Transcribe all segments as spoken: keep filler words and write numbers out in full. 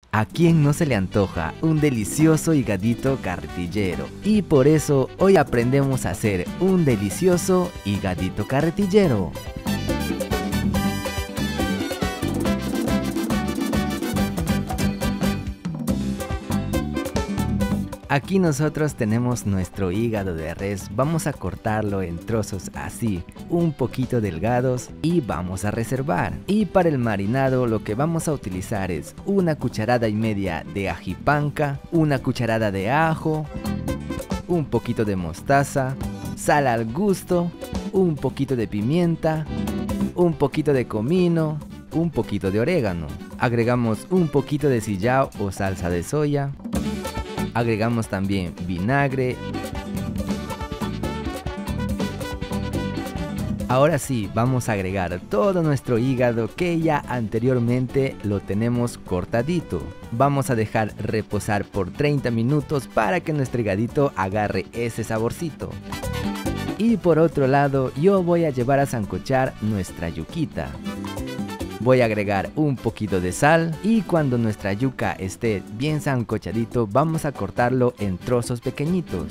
¿A quién no se le antoja un delicioso higadito carretillero? Y por eso hoy aprendemos a hacer un delicioso higadito carretillero. Aquí nosotros tenemos nuestro hígado de res, vamos a cortarlo en trozos así, un poquito delgados y vamos a reservar. Y para el marinado lo que vamos a utilizar es una cucharada y media de ají panca, una cucharada de ajo, un poquito de mostaza, sal al gusto, un poquito de pimienta, un poquito de comino, un poquito de orégano. Agregamos un poquito de sillao o salsa de soya. Agregamos también vinagre. Ahora sí, vamos a agregar todo nuestro hígado que ya anteriormente lo tenemos cortadito. Vamos a dejar reposar por treinta minutos para que nuestro higadito agarre ese saborcito. Y por otro lado, yo voy a llevar a sancochar nuestra yuquita. Voy a agregar un poquito de sal y cuando nuestra yuca esté bien sancochadito vamos a cortarlo en trozos pequeñitos.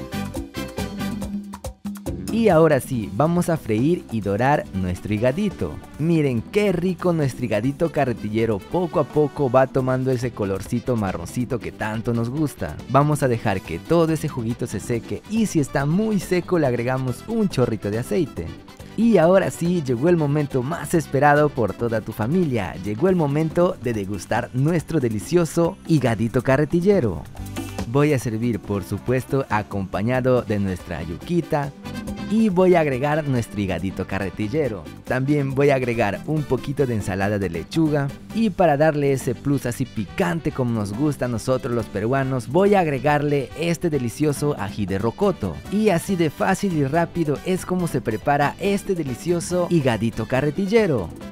Y ahora sí, vamos a freír y dorar nuestro higadito. Miren qué rico nuestro higadito carretillero, poco a poco va tomando ese colorcito marroncito que tanto nos gusta. Vamos a dejar que todo ese juguito se seque y si está muy seco le agregamos un chorrito de aceite. Y ahora sí, llegó el momento más esperado por toda tu familia. Llegó el momento de degustar nuestro delicioso higadito carretillero. Voy a servir, por supuesto, acompañado de nuestra yuquita. Y voy a agregar nuestro higadito carretillero. También voy a agregar un poquito de ensalada de lechuga. Y para darle ese plus así picante como nos gusta a nosotros los peruanos, voy a agregarle este delicioso ají de rocoto. Y así de fácil y rápido es como se prepara este delicioso higadito carretillero.